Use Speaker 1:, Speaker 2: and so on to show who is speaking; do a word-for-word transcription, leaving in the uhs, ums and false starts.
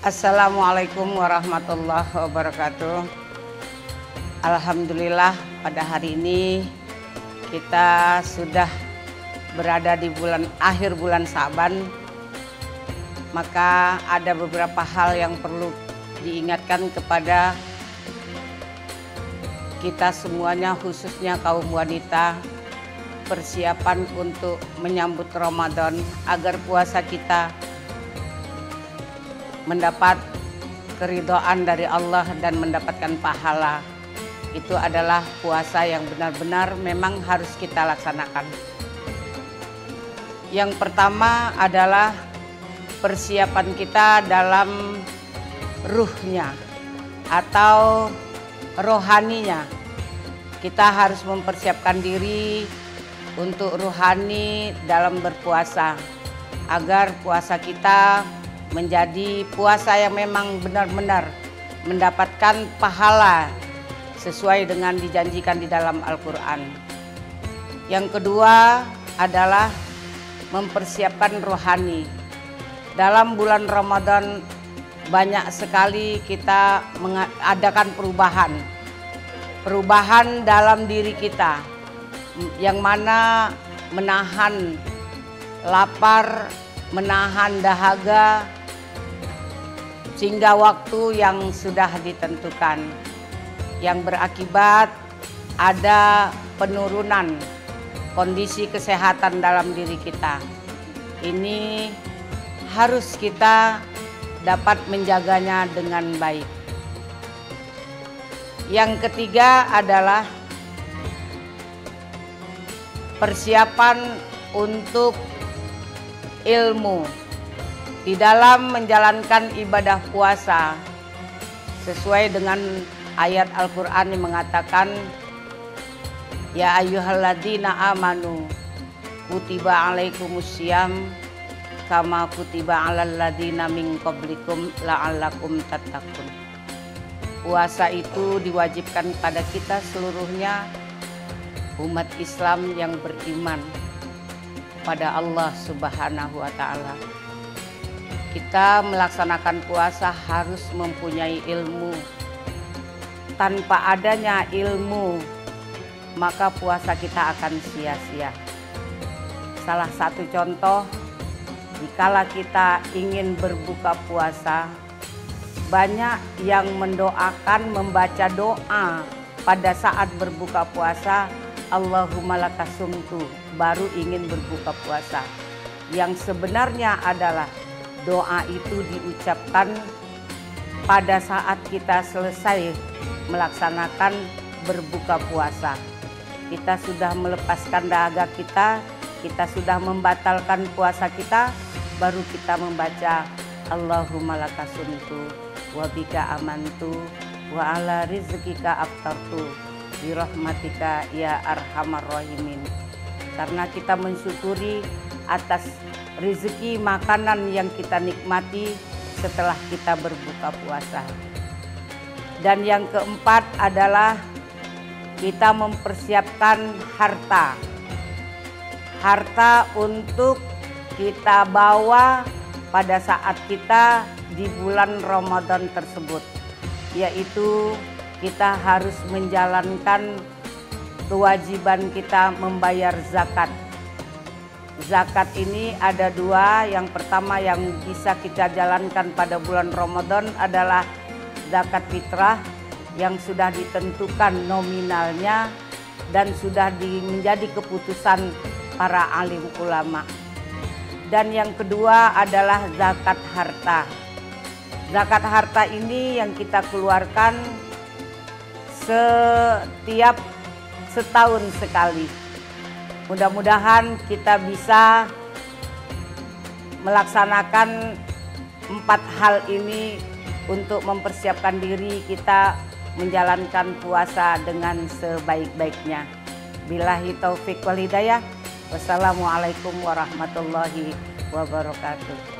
Speaker 1: Assalamualaikum warahmatullahi wabarakatuh. Alhamdulillah pada hari ini kita sudah berada di bulan akhir bulan Sa'ban. Maka ada beberapa hal yang perlu diingatkan kepada kita semuanya, khususnya kaum wanita, persiapan untuk menyambut Ramadan agar puasa kita mendapat keridhaan dari Allah dan mendapatkan pahala. Itu adalah puasa yang benar-benar memang harus kita laksanakan. Yang pertama adalah persiapan kita dalam ruhnya atau rohaninya. Kita harus mempersiapkan diri untuk rohani dalam berpuasa agar puasa kita menjadi puasa yang memang benar-benar mendapatkan pahala sesuai dengan dijanjikan di dalam Al-Quran. Yang kedua adalah mempersiapkan rohani. Dalam bulan Ramadan banyak sekali kita mengadakan perubahan. Perubahan dalam diri kita yang mana menahan lapar, menahan dahaga sehingga waktu yang sudah ditentukan, yang berakibat ada penurunan kondisi kesehatan dalam diri kita. Ini harus kita dapat menjaganya dengan baik. Yang ketiga adalah persiapan untuk ilmu di dalam menjalankan ibadah puasa sesuai dengan ayat Al-Quran yang mengatakan, ya ayyuhalladzina amanu kutiba alaikumussyam kama kutiba alal ladzina min qablikum la'allakum tattaqun. Puasa itu diwajibkan pada kita seluruhnya, umat Islam yang beriman pada Allah Subhanahu wa Ta'ala. Kita melaksanakan puasa harus mempunyai ilmu. Tanpa adanya ilmu, maka puasa kita akan sia-sia. Salah satu contoh, dikala kita ingin berbuka puasa, banyak yang mendoakan, membaca doa pada saat berbuka puasa, Allahumma lakasumtu, baru ingin berbuka puasa. Yang sebenarnya adalah doa itu diucapkan pada saat kita selesai melaksanakan berbuka puasa. Kita sudah melepaskan dahaga kita, kita sudah membatalkan puasa kita, baru kita membaca Allahumma lakasumtu wa bika amantu wa ala rizkika aftartu birahmatika ya arhamar rahimin. Karena kita mensyukuri atas rezeki makanan yang kita nikmati setelah kita berbuka puasa. Dan yang keempat adalah kita mempersiapkan harta. Harta untuk kita bawa pada saat kita di bulan Ramadan tersebut, yaitu kita harus menjalankan kewajiban kita membayar zakat. Zakat ini ada dua. Yang pertama yang bisa kita jalankan pada bulan Ramadan adalah zakat fitrah yang sudah ditentukan nominalnya dan sudah di, menjadi keputusan para alim ulama. Dan yang kedua adalah zakat harta. Zakat harta ini yang kita keluarkan setiap setahun sekali. Mudah-mudahan kita bisa melaksanakan empat hal ini untuk mempersiapkan diri kita menjalankan puasa dengan sebaik-baiknya. Billahi taufiq wal hidayah. Wassalamualaikum warahmatullahi wabarakatuh.